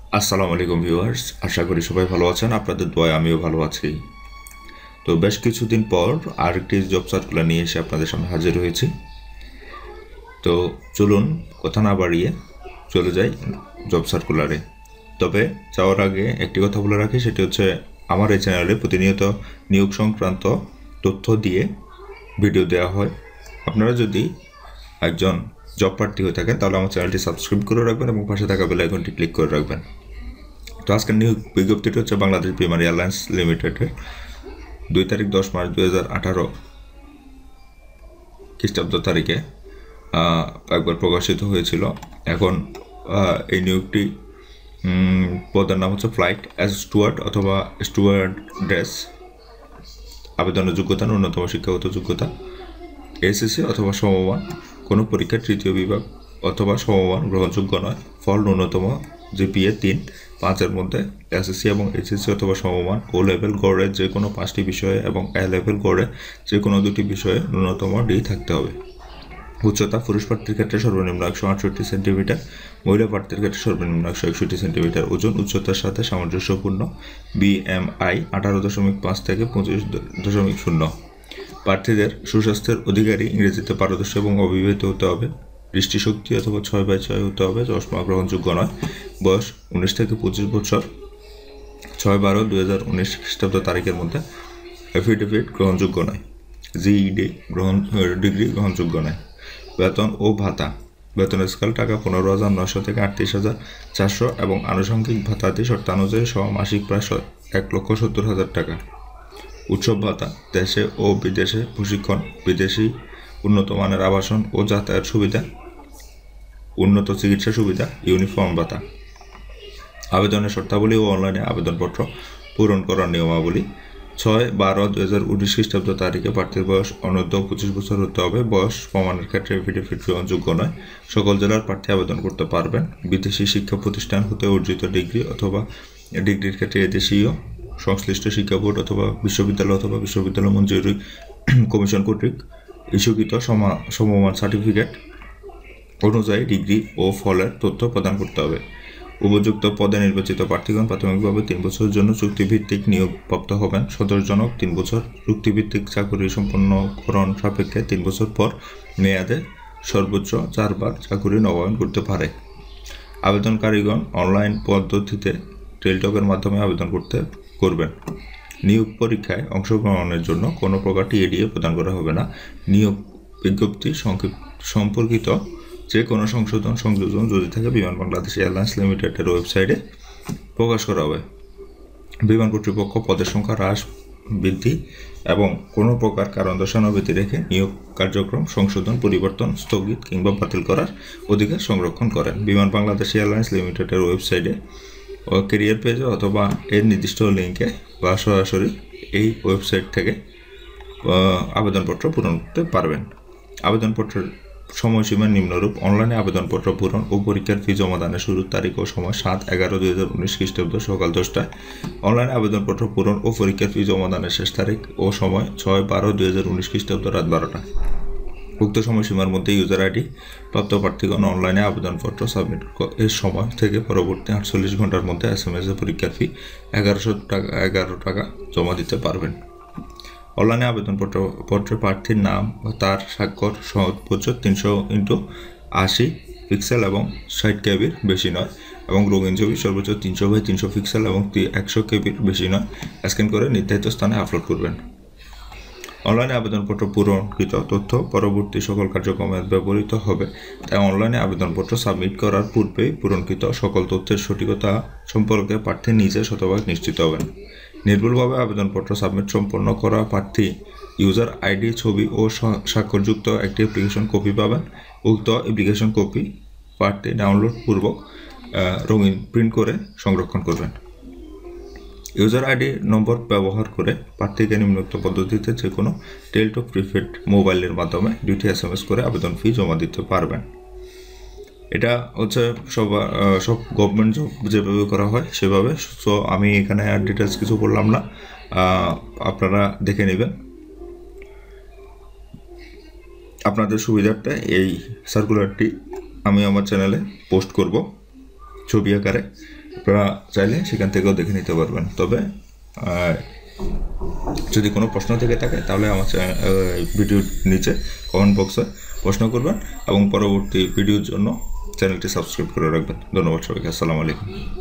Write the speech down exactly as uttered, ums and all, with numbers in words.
আসসালামু আলাইকুম ভিউয়ার্স, আশা করি সবাই ভালো আছেন। আপনাদের দোয়ায় আমিও ভালো আছি। তো বেশ কিছুদিন পর আরেকটি জব সার্কুলার নিয়ে এসে আপনাদের সামনে হাজির হয়েছি। তো চলুন কথা না বাড়িয়ে চলে যাই জব সার্কুলারে। তবে যাওয়ার আগে একটি কথা বলে রাখি, সেটি হচ্ছে আমার এই চ্যানেলে প্রতিনিয়ত নিয়োগ সংক্রান্ত তথ্য দিয়ে ভিডিও দেওয়া হয়। আপনারা যদি একজন জব প্রার্থী হয়ে থাকেন তাহলে আমার চ্যানেলটি সাবস্ক্রাইব করে রাখবেন এবং পাশে থাকা বেল আইকনটি ক্লিক করে রাখবেন। তো আজকের নিয়োগ বিজ্ঞপ্তিটি হচ্ছে বাংলাদেশ প্রিমারি এয়ারলাইন্স লিমিটেডের দুই তারিখ দশ মার্চ দুই হাজার আঠারো খ্রিস্টাব্দ তারিখে একবার প্রকাশিত হয়েছিল। এখন এই নিয়োগটি পদের নাম হচ্ছে ফ্লাইট অ্যাজ স্টুয়ার্ড অথবা স্টুয়ার্ডেস। আবেদনের যোগ্যতা ন্যূনতম শিক্ষাগত যোগ্যতা এসএসসি অথবা সমমান, কোনো পরীক্ষার তৃতীয় বিভাগ অথবা সমমান গ্রহণযোগ্য নয়। ফল ন্যূনতম জিপিএ তিন পাঁচের মধ্যে এসএসসি এবং এইচএসসি অথবা সমমান ও লেভেল গড়ে যে কোনো পাঁচটি বিষয়ে এবং এ লেভেল গড়ে যে কোনো দুটি বিষয়ে ন্যূনতম ডি থাকতে হবে। উচ্চতা পুরুষ প্রার্থীর ক্ষেত্রে সর্বনিম্ন একশো আটষট্টি সেন্টিমিটার, মহিলা প্রার্থীর ক্ষেত্রে সর্বনিম্ন একশো একষট্টি সেন্টিমিটার। ওজন উচ্চতার সাথে সামঞ্জস্যপূর্ণ। বিএমআই আঠারো দশমিক পাঁচ থেকে পঁচিশ দশমিক শূন্য। প্রার্থীদের সুস্বাস্থ্যের অধিকারী, ইংরেজিতে পারদর্শী এবং অবিবাহিত হতে হবে। দৃষ্টিশক্তি অথবা ছয় বাই ছয় হতে হবে, চশমা গ্রহণযোগ্য নয়। বয়স উনিশ থেকে পঁচিশ বছর। ছয় বারো দুই হাজার উনিশ খ্রিস্টাব্দ তারিখের মধ্যে এফিডেভিট গ্রহণযোগ্য নয়। জিইডি গ্রহণ ডিগ্রি গ্রহণযোগ্য নয়। বেতন ও ভাতা। বেতনের স্কেল টাকা পনেরো হাজার নয়শো থেকে আটত্রিশ হাজার চারশো এবং আনুষঙ্গিক ভাতাদি শর্তানুযায়ী সহ মাসিক প্রায় এক লক্ষ সত্তর হাজার টাকা। উৎসব ভাতা, দেশে ও বিদেশে প্রশিক্ষণ, বিদেশি উন্নত মানের আবাসন ও যাতায়াত সুবিধা, উন্নত চিকিৎসা সুবিধা, ইউনিফর্ম ভাতা। আবেদনের শর্তাবলী ও অনলাইনে আবেদনপত্র পূরণ করার নিয়মাবলী। ছয় বারো দুই হাজার উনিশ খ্রিস্টাব্দ তারিখে প্রার্থীর বয়স অনূর্ধ্ব পঁচিশ বছর হতে হবে। বয়স প্রমাণের ক্ষেত্রে এফিডেভিট গ্রহণযোগ্য নয়। সকল জেলার প্রার্থী আবেদন করতে পারবেন। বিদেশি শিক্ষা প্রতিষ্ঠান হতে অর্জিত ডিগ্রি অথবা ডিগ্রির ক্ষেত্রে এদেশীয় সংশ্লিষ্ট শিক্ষা বোর্ড অথবা বিশ্ববিদ্যালয় অথবা বিশ্ববিদ্যালয় মঞ্জুরি কমিশন কর্তৃক ইস্যুকৃত সমমান সার্টিফিকেট অনুযায়ী ডিগ্রি ও ফলের তথ্য প্রদান করতে হবে। উপযুক্ত পদে নির্বাচিত প্রার্থীগণ প্রাথমিকভাবে তিন বছরের জন্য চুক্তিভিত্তিক নিয়োগপ্রাপ্ত হবেন। সন্তোষজনক তিন বছর, চুক্তিভিত্তিক চাকরি সম্পন্নকরণ সাপেক্ষে তিন বছর পর মেয়াদে সর্বোচ্চ চারবার চাকরি নবায়ন করতে পারে। আবেদনকারীগণ অনলাইন পদ্ধতিতে টেলিটকের মাধ্যমে আবেদন করতে করবেন। নিয়োগ পরীক্ষায় অংশগ্রহণের জন্য কোনো প্রকার টিএডিএ প্রদান করা হবে না। নিয়োগ বিজ্ঞপ্তি সম্পর্কিত যে কোনো সংশোধন সংযোজন যদি থাকে বিমান বাংলাদেশ এয়ারলাইন্স লিমিটেডের ওয়েবসাইটে প্রকাশ করা হবে। বিমান কর্তৃপক্ষ পদের সংখ্যা হ্রাস, বৃদ্ধি এবং কোনো প্রকার কারণ দর্শানো ব্যতি রেখে নিয়োগ কার্যক্রম সংশোধন, পরিবর্তন, স্থগিত কিংবা বাতিল করার অধিকার সংরক্ষণ করেন। বিমান বাংলাদেশ এয়ারলাইন্স লিমিটেডের ওয়েবসাইটে ও ক্যারিয়ার পেজে অথবা এর নির্দিষ্ট লিঙ্কে বা সরাসরি এই ওয়েবসাইট থেকে আবেদনপত্র পূরণ করতে পারবেন। আবেদনপত্রের সময়সীমা নিম্নরূপ। অনলাইনে আবেদনপত্র পূরণ ও পরীক্ষার ফি জমাদানের শুরুর তারিখ ও সময় সাত এগারো দুই হাজার উনিশ খ্রিস্টাব্দ সকাল দশটায়। অনলাইনে আবেদনপত্র পূরণ ও পরীক্ষার ফি জমাদানের শেষ তারিখ ও সময় ছয় বারো দুই হাজার উনিশ খ্রিস্টাব্দ রাত বারোটা। উক্ত সময়সীমার মধ্যে ইউজার আইডি প্রাপ্ত প্রার্থীগণ অনলাইনে আবেদনপত্র সাবমিট এর সময় থেকে পরবর্তী আটচল্লিশ ঘন্টার মধ্যে এস এম এস এ পরীক্ষার ফি এগারোশো টাকা এগারো টাকা জমা দিতে পারবেন। অনলাইনে আবেদনপত্র পত্রে প্রার্থীর নাম ও তার স্বাক্ষর সর্বোচ্চ তিনশো ইন্টু আশি পিক্সেল এবং ষাট কেবির বেশি নয় এবং রঙিন ছবি সর্বোচ্চ তিনশো বাই তিনশো পিক্সেল এবং একশো কেবির বেশি নয় স্ক্যান করে নির্ধারিত স্থানে আপলোড করবেন। অনলাইনে আবেদনপত্র পূরণকৃত তথ্য পরবর্তী সকল কার্যক্রমে ব্যবহৃত হবে, তাই অনলাইনে আবেদনপত্র সাবমিট করার পূর্বেই পূরণকৃত সকল তথ্যের সঠিকতা সম্পর্কে প্রার্থী নিজে শতভাগ নিশ্চিত হবেন। নির্ভুলভাবে আবেদনপত্র সাবমিট সম্পন্ন করা প্রার্থী ইউজার আইডি, ছবি ও স্বাক্ষরযুক্ত একটি অ্যাপ্লিকেশন কপি পাবেন। উক্ত অ্যাপ্লিকেশন কপি প্রার্থী ডাউনলোড পূর্বক রঙিন প্রিন্ট করে সংরক্ষণ করবেন। ইউজার আইডি নম্বর ব্যবহার করে প্রার্থীকে নিম্নোক্ত পদ্ধতিতে যে কোনো টেলিটক প্রিপেড মোবাইলের মাধ্যমে দুইটি এস এম এস করে আবেদন ফি জমা দিতে পারবেন। এটা হচ্ছে সব সব গভর্নমেন্ট জব যেভাবে করা হয় সেভাবে। সো আমি এখানে আর ডিটেলস কিছু বললাম না, আপনারা দেখে নেবেন। আপনাদের সুবিধার্থে এই সার্কুলারটি আমি আমার চ্যানেলে পোস্ট করব ছবি আকারে আপনারা চাইলে সেখান থেকেও দেখে নিতে পারবেন। তবে যদি কোনো প্রশ্ন থেকে থাকে তাহলে আমার ভিডিওর নিচে কমেন্ট বক্সে প্রশ্ন করবেন এবং পরবর্তী ভিডিওর জন্য চ্যানেলটি সাবস্ক্রাইব করে রাখবেন। ধন্যবাদ সবাইকে। আসসালামু আলাইকুম।